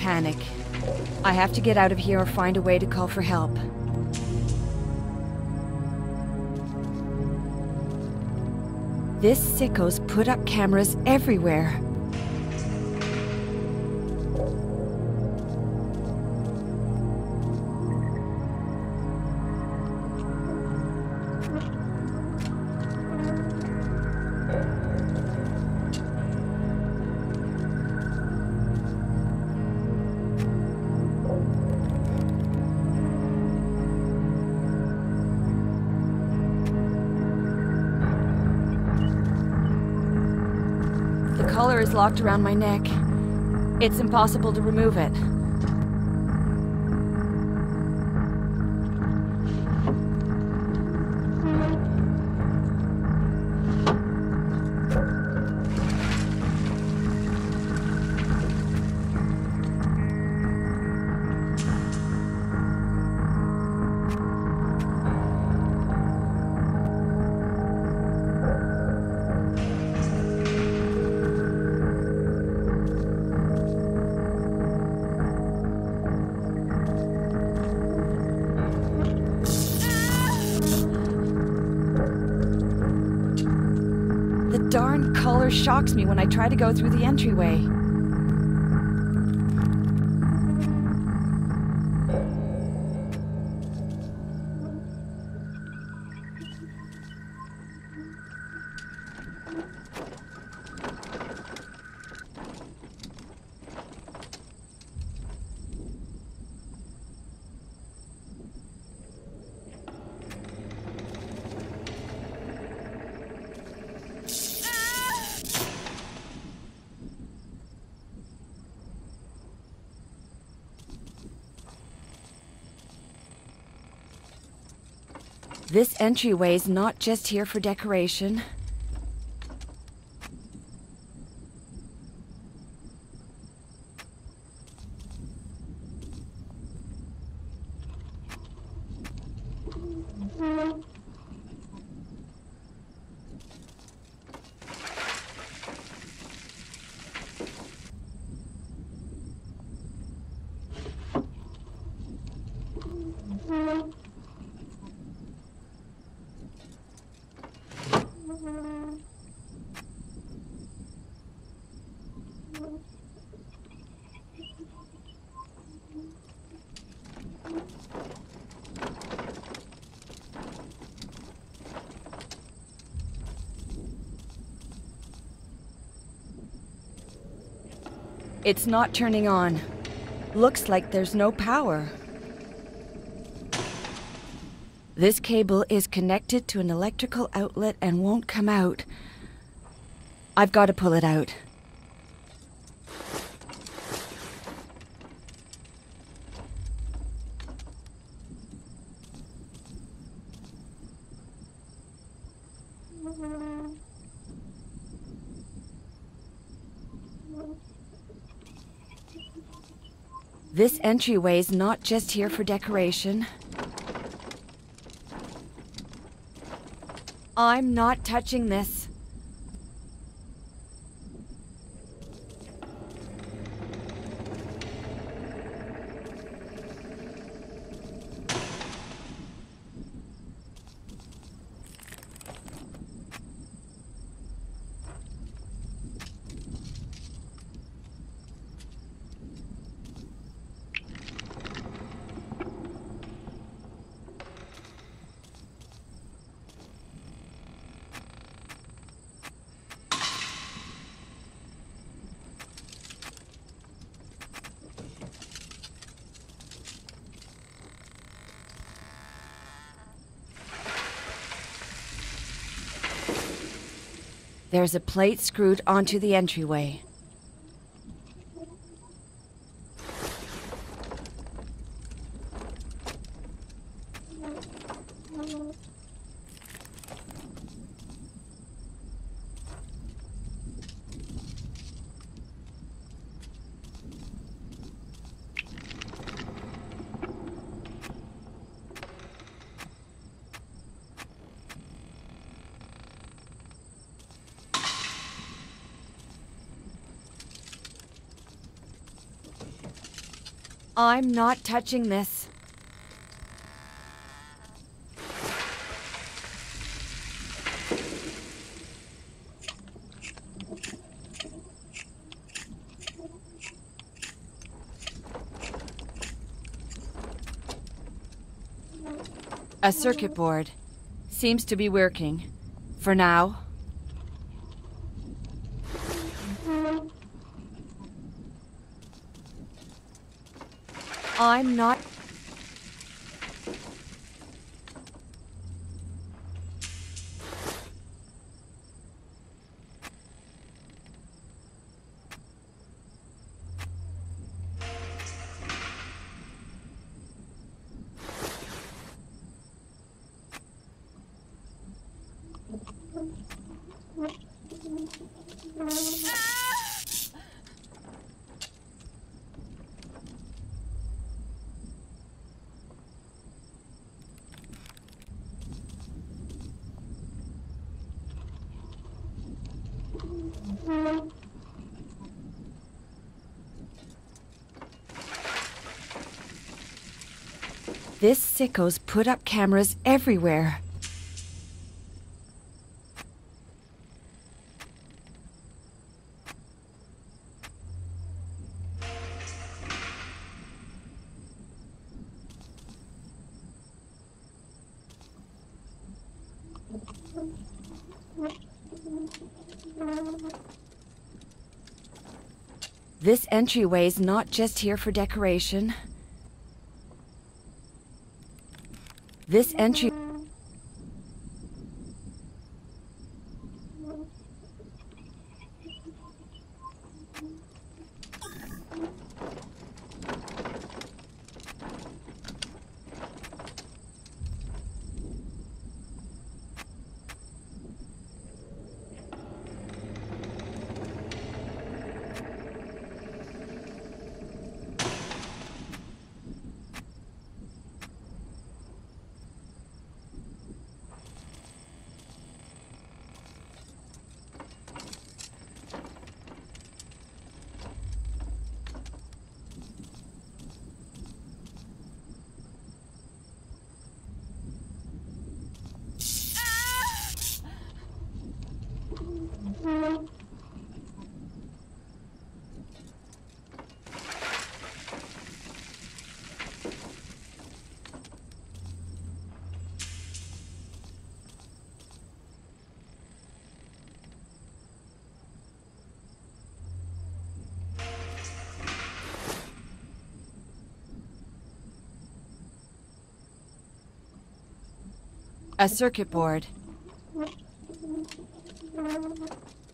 panic. I have to get out of here or find a way to call for help. This sicko's put up cameras everywhere. The collar is locked around my neck. It's impossible to remove it. The darn collar shocks me when I try to go through the entryway. This entryway's not just here for decoration. It's not turning on. Looks like there's no power. This cable is connected to an electrical outlet and won't come out. I've got to pull it out. This entryway's not just here for decoration. I'm not touching this. There's a plate screwed onto the entryway. I'm not touching this. A circuit board. Seems to be working. For now. I'm not... This sicko's put up cameras everywhere. This entryway's not just here for decoration. This entry... A circuit board.